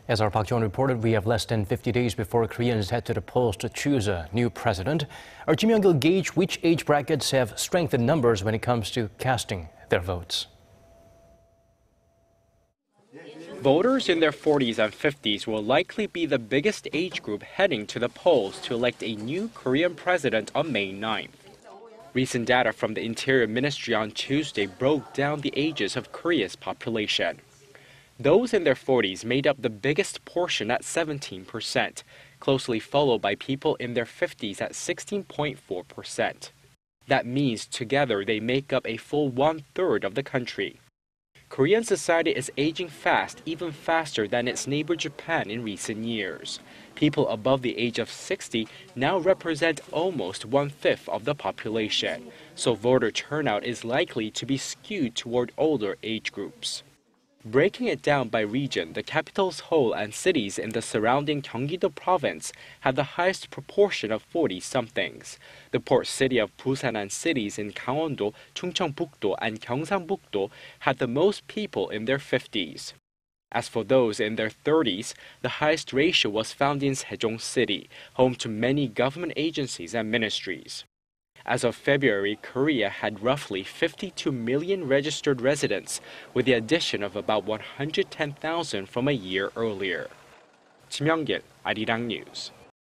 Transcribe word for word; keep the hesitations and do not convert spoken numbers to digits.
As our Park Jong reported, we have less than fifty days before Koreans head to the polls to choose a new president. Our Kim Young-gil gauge which age brackets have strength in numbers when it comes to casting their votes. Voters in their forties and fifties will likely be the biggest age group heading to the polls to elect a new Korean president on May ninth. Recent data from the Interior Ministry on Tuesday broke down the ages of Korea's population. Those in their forties made up the biggest portion at seventeen percent, closely followed by people in their fifties at sixteen point four percent. That means together they make up a full one-third of the country. Korean society is aging fast, even faster than its neighbor Japan in recent years. People above the age of sixty now represent almost one-fifth of the population, so voter turnout is likely to be skewed toward older age groups. Breaking it down by region, the capital's Seoul and cities in the surrounding Gyeonggi-do province had the highest proportion of forty-somethings. The port city of Busan and cities in Gangwon-do, Chungcheongbuk-do, and Gyeongsangbuk-do had the most people in their fifties. As for those in their thirties, the highest ratio was found in Sejong City, home to many government agencies and ministries. As of February, Korea had roughly fifty-two million registered residents, with the addition of about one hundred ten thousand from a year earlier. Kim Young-gil, Arirang News.